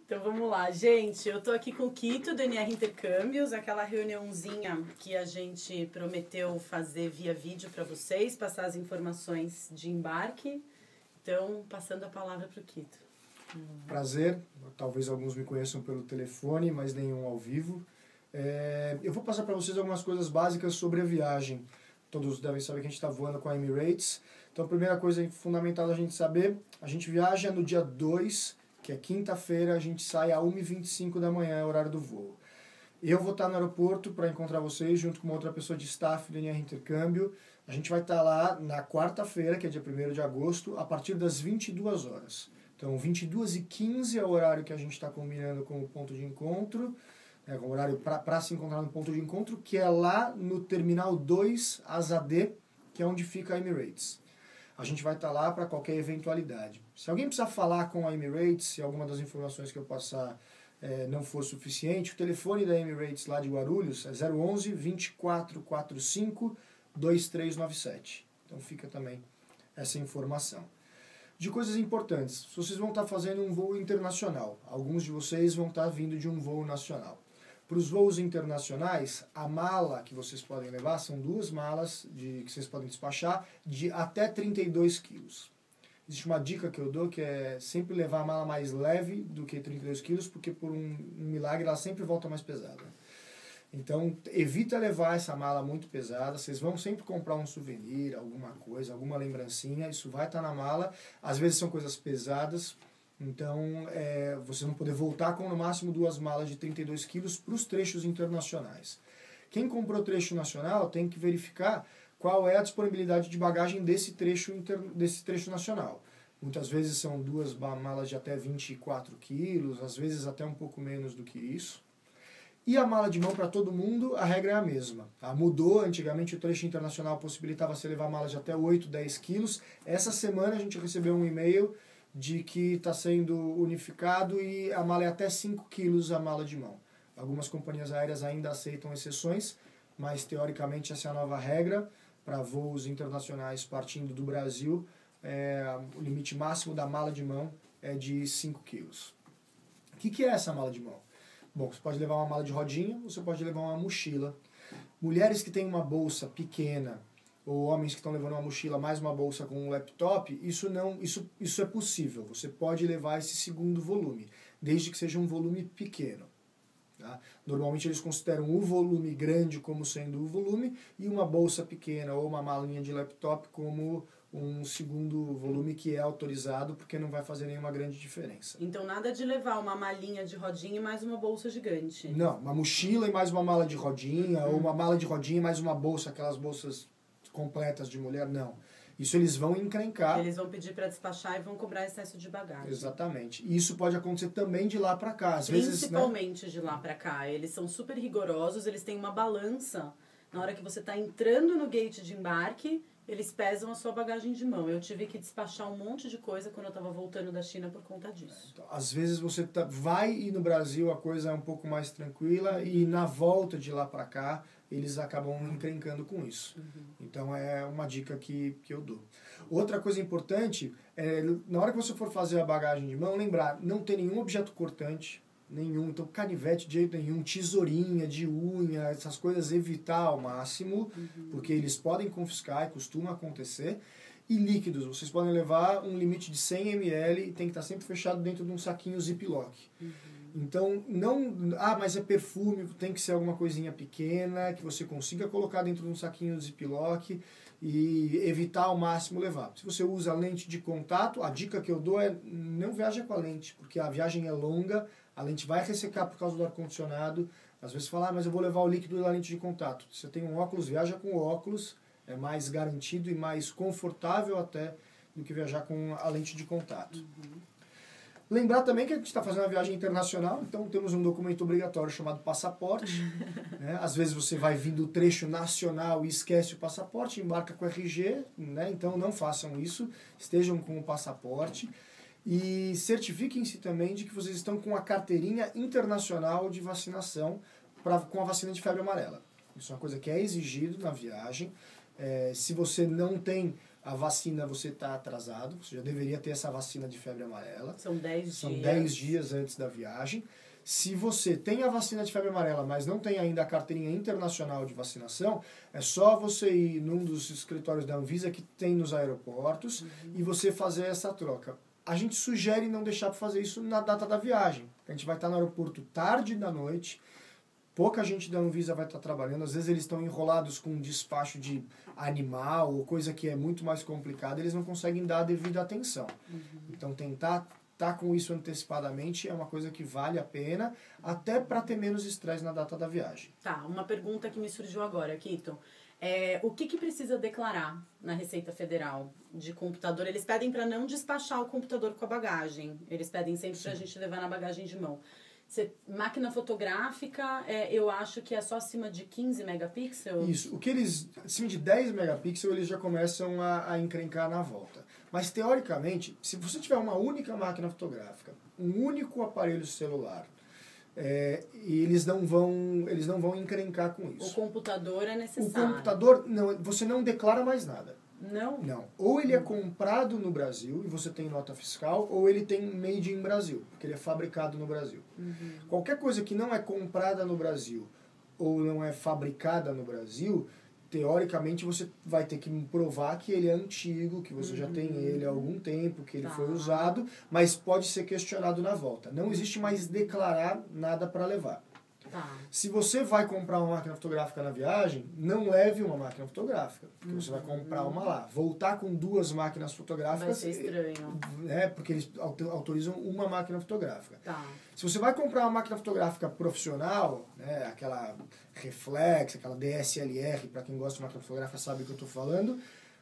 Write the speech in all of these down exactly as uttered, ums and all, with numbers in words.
Então vamos lá, gente. Eu tô aqui com o Quito, do N R Intercâmbios, aquela reuniãozinha que a gente prometeu fazer via vídeo para vocês, passar as informações de embarque. Então, passando a palavra para o Quito. Prazer, talvez alguns me conheçam pelo telefone, mas nenhum ao vivo. É, eu vou passar para vocês algumas coisas básicas sobre a viagem. Todos devem saber que a gente está voando com a Emirates. Então, a primeira coisa fundamental da gente saber, a gente viaja no dia dois, que é quinta-feira, a gente sai a uma e vinte e cinco da manhã, é o horário do voo. Eu vou estar no aeroporto para encontrar vocês, junto com uma outra pessoa de staff do N R Intercâmbio. A gente vai estar lá na quarta-feira, que é dia primeiro de agosto, a partir das vinte e duas horas. Então, vinte e duas e quinze é o horário que a gente está combinando com o ponto de encontro, é o horário para se encontrar no ponto de encontro, que é lá no Terminal dois, Asa D, que é onde fica a Emirates. A gente vai estar lá para qualquer eventualidade. Se alguém precisar falar com a Emirates, se alguma das informações que eu passar é, não for suficiente, o telefone da Emirates lá de Guarulhos é zero onze, vinte e quatro quarenta e cinco, vinte e três noventa e sete. Então fica também essa informação. De coisas importantes, vocês vão estar fazendo um voo internacional. Alguns de vocês vão estar vindo de um voo nacional. Para os voos internacionais, a mala que vocês podem levar são duas malas de, que vocês podem despachar de até trinta e dois quilos. Existe uma dica que eu dou que é sempre levar a mala mais leve do que trinta e dois quilos, porque por um, um milagre ela sempre volta mais pesada. Então, evita levar essa mala muito pesada. Vocês vão sempre comprar um souvenir, alguma coisa, alguma lembrancinha. Isso vai estar na mala. Às vezes são coisas pesadas. Então, é, vocês vão poder voltar com no máximo duas malas de trinta e dois quilos para os trechos internacionais. Quem comprou trecho nacional tem que verificar qual é a disponibilidade de bagagem desse trecho, inter, desse trecho nacional. Muitas vezes são duas malas de até vinte e quatro quilos, às vezes até um pouco menos do que isso. E a mala de mão para todo mundo, a regra é a mesma. Tá? Mudou, antigamente o trecho internacional possibilitava você levar malas de até oito, dez quilos. Essa semana a gente recebeu um e-mail de que está sendo unificado e a mala é até cinco quilos a mala de mão. Algumas companhias aéreas ainda aceitam exceções, mas teoricamente essa é a nova regra para voos internacionais partindo do Brasil. É, o limite máximo da mala de mão é de cinco quilos. O que, que é essa mala de mão? Bom, você pode levar uma mala de rodinha, você pode levar uma mochila. Mulheres que têm uma bolsa pequena, ou homens que estão levando uma mochila mais uma bolsa com um laptop, isso, não, isso, isso é possível. Você pode levar esse segundo volume, desde que seja um volume pequeno. Tá? Normalmente eles consideram o volume grande como sendo o volume e uma bolsa pequena ou uma malinha de laptop como um segundo volume que é autorizado, porque não vai fazer nenhuma grande diferença. Então nada de levar uma malinha de rodinha e mais uma bolsa gigante. Não, uma mochila e mais uma mala de rodinha, hum. ou uma mala de rodinha e mais uma bolsa, aquelas bolsas completas de mulher, não. Isso eles vão encrencar. Eles vão pedir para despachar e vão cobrar excesso de bagagem. Exatamente. E isso pode acontecer também de lá para cá. Às Principalmente vezes, né? de lá para cá. Eles são super rigorosos, eles têm uma balança. Na hora que você está entrando no gate de embarque, eles pesam a sua bagagem de mão. Eu tive que despachar um monte de coisa quando eu estava voltando da China por conta disso. Então, às vezes você tá, vai e no Brasil a coisa é um pouco mais tranquila e na volta de lá para cá eles acabam encrencando com isso. Uhum. Então é uma dica que, que eu dou. Outra coisa importante é, na hora que você for fazer a bagagem de mão, lembrar, não ter nenhum objeto cortante, nenhum, então canivete de jeito nenhum, tesourinha de unha, essas coisas evitar ao máximo, uhum. porque eles podem confiscar e costuma acontecer. E líquidos, vocês podem levar um limite de cem mililitros e tem que estar sempre fechado dentro de um saquinho ziplock. Uhum. Então, não, ah, mas é perfume, tem que ser alguma coisinha pequena, que você consiga colocar dentro de um saquinho ziplock e evitar ao máximo levar. Se você usa lente de contato, a dica que eu dou é não viaja com a lente, porque a viagem é longa, a lente vai ressecar por causa do ar-condicionado. Às vezes fala, ah, mas eu vou levar o líquido da lente de contato. Se você tem um óculos, viaja com o óculos, é mais garantido e mais confortável até do que viajar com a lente de contato. Uhum. Lembrar também que a gente está fazendo uma viagem internacional, então temos um documento obrigatório chamado passaporte. Né? Às vezes você vai vir do trecho nacional e esquece o passaporte, embarca com o R G, né? Então não façam isso, estejam com o passaporte. E certifiquem-se também de que vocês estão com a carteirinha internacional de vacinação pra, com a vacina de febre amarela. Isso é uma coisa que é exigido na viagem. É, se você não tem a vacina você está atrasado, você já deveria ter essa vacina de febre amarela. São dez dias. São dez dias antes da viagem. Se você tem a vacina de febre amarela, mas não tem ainda a carteirinha internacional de vacinação, é só você ir num dos escritórios da Anvisa que tem nos aeroportos uhum. e você fazer essa troca. A gente sugere não deixar para fazer isso na data da viagem. A gente vai estar no aeroporto tarde da noite, pouca gente da Anvisa vai estar trabalhando, às vezes eles estão enrolados com um despacho de animal ou coisa que é muito mais complicada, eles não conseguem dar a devida atenção. Uhum. Então tentar estar com isso antecipadamente é uma coisa que vale a pena, até para ter menos estresse na data da viagem. Tá, uma pergunta que me surgiu agora, Kito. É, o que, que precisa declarar na Receita Federal de computador? Eles pedem para não despachar o computador com a bagagem. Eles pedem sempre para a gente levar na bagagem de mão. Cê, máquina fotográfica, é, eu acho que é só acima de quinze megapixels? Isso. O que eles, acima de dez megapixels, eles já começam a, a encrencar na volta. Mas, teoricamente, se você tiver uma única máquina fotográfica, um único aparelho celular, É, e eles não vão eles não vão encrencar com isso. O computador é necessário. O computador, não, você não declara mais nada. Não? Não. Ou ele é comprado no Brasil e você tem nota fiscal, ou ele tem made in Brasil, porque ele é fabricado no Brasil. Uhum. Qualquer coisa que não é comprada no Brasil ou não é fabricada no Brasil, teoricamente você vai ter que provar que ele é antigo, que você uhum. já tem ele há algum tempo, que ele tá. foi usado, mas pode ser questionado na volta. Não existe mais declarar nada para levar. Tá. Se você vai comprar uma máquina fotográfica na viagem, não leve uma máquina fotográfica, porque uhum. você vai comprar uma lá. Voltar com duas máquinas fotográficas... Vai ser estranho. É, porque eles autorizam uma máquina fotográfica. Tá. Se você vai comprar uma máquina fotográfica profissional, né, aquela Reflex, aquela D S L R, para quem gosta de máquina fotográfica sabe o que eu estou falando,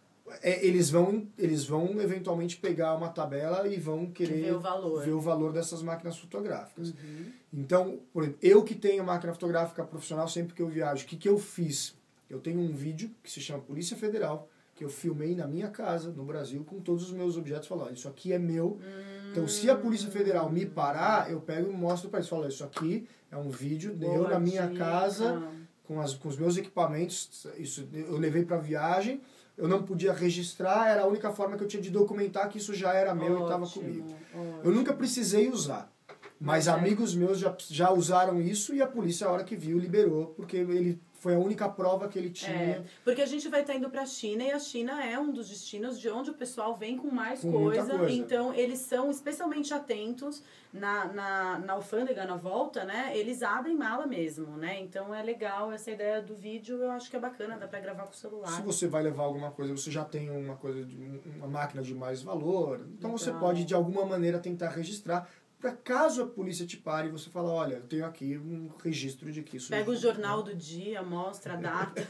é, eles, vão, eles vão eventualmente pegar uma tabela e vão querer ver o valor, ver o valor dessas máquinas fotográficas. Uhum. Então, por exemplo, eu que tenho máquina fotográfica profissional, sempre que eu viajo, o que, que eu fiz? Eu tenho um vídeo que se chama Polícia Federal, que eu filmei na minha casa, no Brasil, com todos os meus objetos, falando, isso aqui é meu. Hum. Então, se a Polícia Federal me parar, eu pego e mostro para eles, falo, isso aqui é um vídeo meu na minha dica. casa, com, as, com os meus equipamentos, isso eu levei para viagem, eu não podia registrar, era a única forma que eu tinha de documentar que isso já era meu ótimo, e estava comigo. Ótimo. Eu nunca precisei usar. Mas é. amigos meus já, já usaram isso e a polícia, a hora que viu, liberou, porque ele foi a única prova que ele tinha. É, porque a gente vai estar indo para a China e a China é um dos destinos de onde o pessoal vem com mais com coisa, coisa. Então, eles são especialmente atentos na, na, na alfândega, na volta, né? Eles abrem mala mesmo, né? Então, é legal essa ideia do vídeo, eu acho que é bacana, dá para gravar com o celular. Se você vai levar alguma coisa, você já tem uma, coisa de, uma máquina de mais valor, então legal. Você pode, de alguma maneira, tentar registrar. Para caso a polícia te pare e você fala, olha, eu tenho aqui um registro de que isso... Pega o jornal do dia, mostra a data.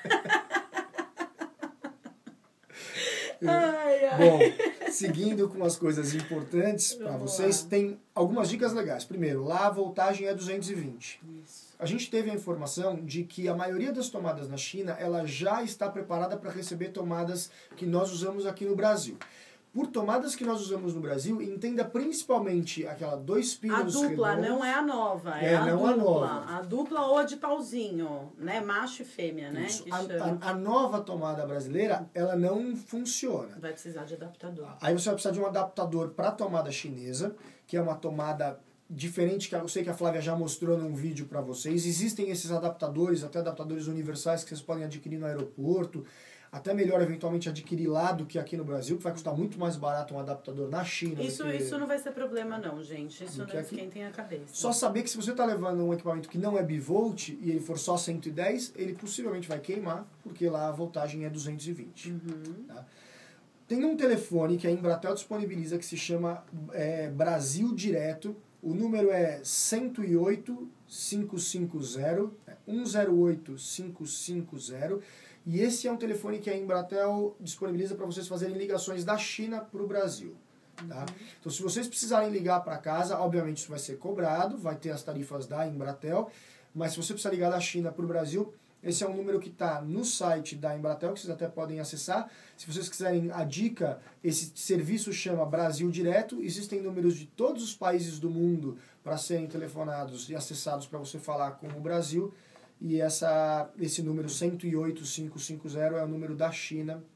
ai, ai. Bom, seguindo com as coisas importantes para vocês, lá. Tem algumas dicas legais. Primeiro, lá a voltagem é duzentos e vinte. Isso. A gente teve a informação de que a maioria das tomadas na China, ela já está preparada para receber tomadas que nós usamos aqui no Brasil. Por tomadas que nós usamos no Brasil, entenda principalmente aquela dois pinos A dupla, redondos. Não é a nova, é, é a não dupla. A nova. A dupla ou a de pauzinho, né? Macho e fêmea, né? Que a, a, a nova tomada brasileira, ela não funciona. Vai precisar de adaptador. Aí você vai precisar de um adaptador para a tomada chinesa, que é uma tomada diferente, que eu sei que a Flávia já mostrou num vídeo para vocês. Existem esses adaptadores, até adaptadores universais que vocês podem adquirir no aeroporto. Até melhor, eventualmente, adquirir lá do que aqui no Brasil, que vai custar muito mais barato um adaptador na China. Isso, que, isso não vai ser problema, não, gente. Isso não esquentem a cabeça. Só saber que se você está levando um equipamento que não é bivolt e ele for só cento e dez, ele possivelmente vai queimar, porque lá a voltagem é duzentos e vinte. Uhum. Tá? Tem um telefone que a Embratel disponibiliza que se chama é, Brasil Direto. O número é cento e oito, quinhentos e cinquenta, um zero oito, quinhentos e cinquenta. E esse é um telefone que a Embratel disponibiliza para vocês fazerem ligações da China para o Brasil. Tá? Uhum. Então, se vocês precisarem ligar para casa, obviamente isso vai ser cobrado, vai ter as tarifas da Embratel, mas se você precisar ligar da China para o Brasil, esse é um número que está no site da Embratel, que vocês até podem acessar. Se vocês quiserem a dica, esse serviço chama Brasil Direto. Existem números de todos os países do mundo para serem telefonados e acessados para você falar com o Brasil. E essa, esse número cento e oito, quinhentos e cinquenta é o número da China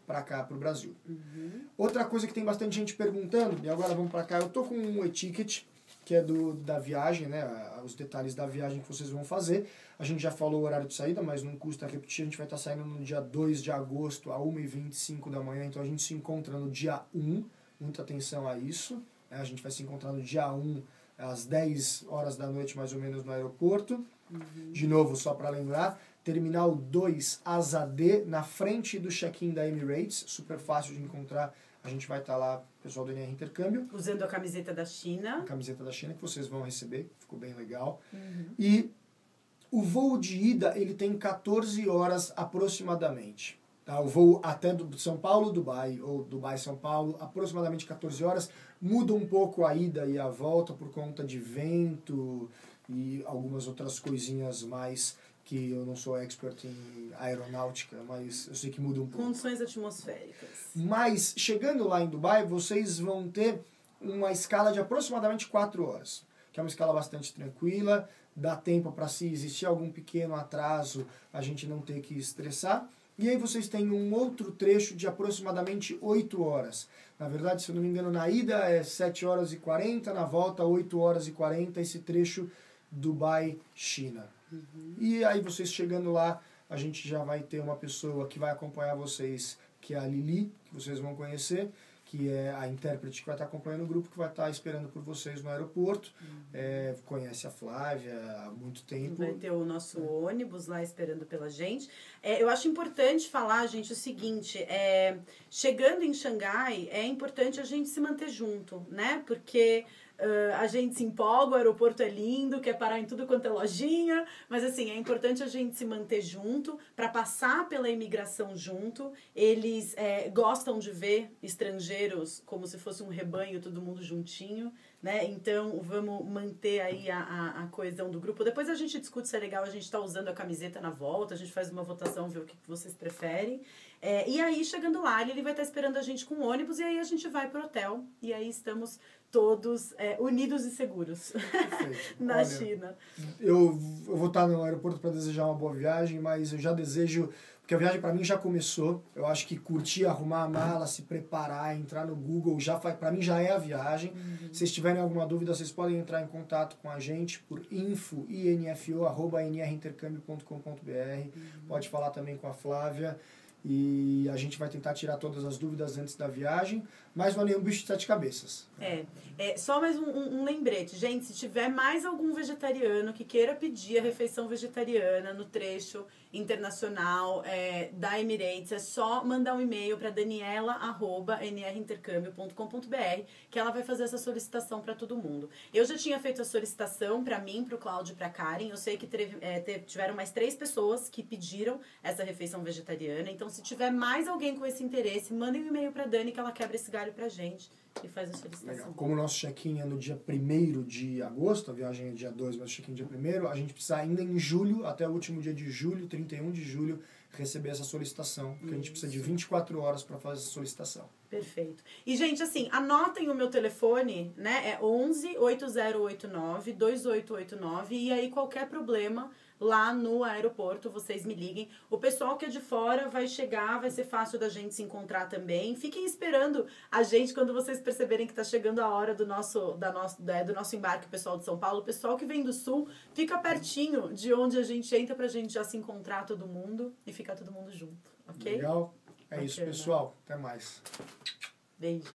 para cá, para o Brasil. Uhum. Outra coisa que tem bastante gente perguntando, e agora vamos para cá, eu tô com um e-ticket, que é do, da viagem, né, os detalhes da viagem que vocês vão fazer. A gente já falou o horário de saída, mas não custa repetir, a gente vai estar saindo no dia dois de agosto, a uma e vinte e cinco da manhã, então a gente se encontra no dia um, muita atenção a isso, né? A gente vai se encontrar no dia um, às dez horas da noite, mais ou menos, no aeroporto. Uhum. De novo, só para lembrar, Terminal dois Asa D, na frente do check-in da Emirates, super fácil de encontrar. A gente vai estar lá, pessoal do N R Intercâmbio. Usando a camiseta da China. A camiseta da China que vocês vão receber, ficou bem legal. Uhum. E o voo de ida, ele tem quatorze horas aproximadamente. Tá? O voo até do São Paulo, Dubai, ou Dubai, São Paulo, aproximadamente quatorze horas. Muda um pouco a ida e a volta por conta de vento e algumas outras coisinhas mais que eu não sou expert em aeronáutica, mas eu sei que muda um pouco. Condições atmosféricas. Mas, chegando lá em Dubai, vocês vão ter uma escala de aproximadamente quatro horas, que é uma escala bastante tranquila, dá tempo para, se existir algum pequeno atraso, a gente não ter que estressar. E aí vocês têm um outro trecho de aproximadamente oito horas. Na verdade, se eu não me engano, na ida é sete horas e quarenta, na volta oito horas e quarenta, esse trecho Dubai-China. Uhum. E aí vocês chegando lá, a gente já vai ter uma pessoa que vai acompanhar vocês, que é a Lili, que vocês vão conhecer, que é a intérprete que vai estar acompanhando o grupo, que vai estar esperando por vocês no aeroporto. Uhum. É, conhece a Flávia há muito tempo. Vai ter o nosso é. ônibus lá esperando pela gente. É, eu acho importante falar, gente, o seguinte, é, chegando em Xangai, é importante a gente se manter junto, né? Porque Uh, a gente se empolga, o aeroporto é lindo, quer parar em tudo quanto é lojinha, mas assim, é importante a gente se manter junto, para passar pela imigração junto. Eles é, gostam de ver estrangeiros como se fosse um rebanho, todo mundo juntinho, né? Então, vamos manter aí a, a, a coesão do grupo. Depois a gente discute se é legal a gente estar tá usando a camiseta na volta, a gente faz uma votação, vê o que vocês preferem. É, e aí, chegando lá, ele vai estar tá esperando a gente com o ônibus, e aí a gente vai pro hotel, e aí estamos todos é, unidos e seguros na Olha, China. Eu, eu vou estar no aeroporto para desejar uma boa viagem, mas eu já desejo, porque a viagem para mim já começou. Eu acho que curtir, arrumar a mala, se preparar, entrar no Google, já para mim já é a viagem. Uhum. Se vocês tiverem alguma dúvida, vocês podem entrar em contato com a gente por info arroba n r intercâmbio ponto com ponto b r. Uhum. Pode falar também com a Flávia. E a gente vai tentar tirar todas as dúvidas antes da viagem, mas não é nenhum bicho de sete cabeças. É, é só mais um, um, um lembrete. Gente, se tiver mais algum vegetariano que queira pedir a refeição vegetariana no trecho internacional é, da Emirates, é só mandar um e-mail para daniela arroba n r intercâmbio ponto com ponto b r, que ela vai fazer essa solicitação para todo mundo. Eu já tinha feito a solicitação para mim, para o Cláudio e para a Karen. Eu sei que teve, é, teve, tiveram mais três pessoas que pediram essa refeição vegetariana. Então, se tiver mais alguém com esse interesse, mandem um e-mail para Dani, que ela quebra esse galho pra gente e faz a solicitação. Legal. Como o nosso check-in é no dia primeiro de agosto, a viagem é dia dois, mas o check-in é dia primeiro, a gente precisa ainda em julho, até o último dia de julho, trinta e um de julho, receber essa solicitação, porque Isso. a gente precisa de vinte e quatro horas para fazer essa solicitação. Perfeito. E, gente, assim, anotem o meu telefone, né? É onze, oito zero oito nove, dois oito oito nove, e aí qualquer problema lá no aeroporto, vocês me liguem. O pessoal que é de fora vai chegar, vai ser fácil da gente se encontrar também. Fiquem esperando a gente quando vocês perceberem que está chegando a hora do nosso, da nosso, da, do nosso embarque, o pessoal de São Paulo. O pessoal que vem do Sul fica pertinho de onde a gente entra pra gente já se encontrar todo mundo e ficar todo mundo junto, ok? Legal. É Bacana. Isso, pessoal. Até mais. Beijo.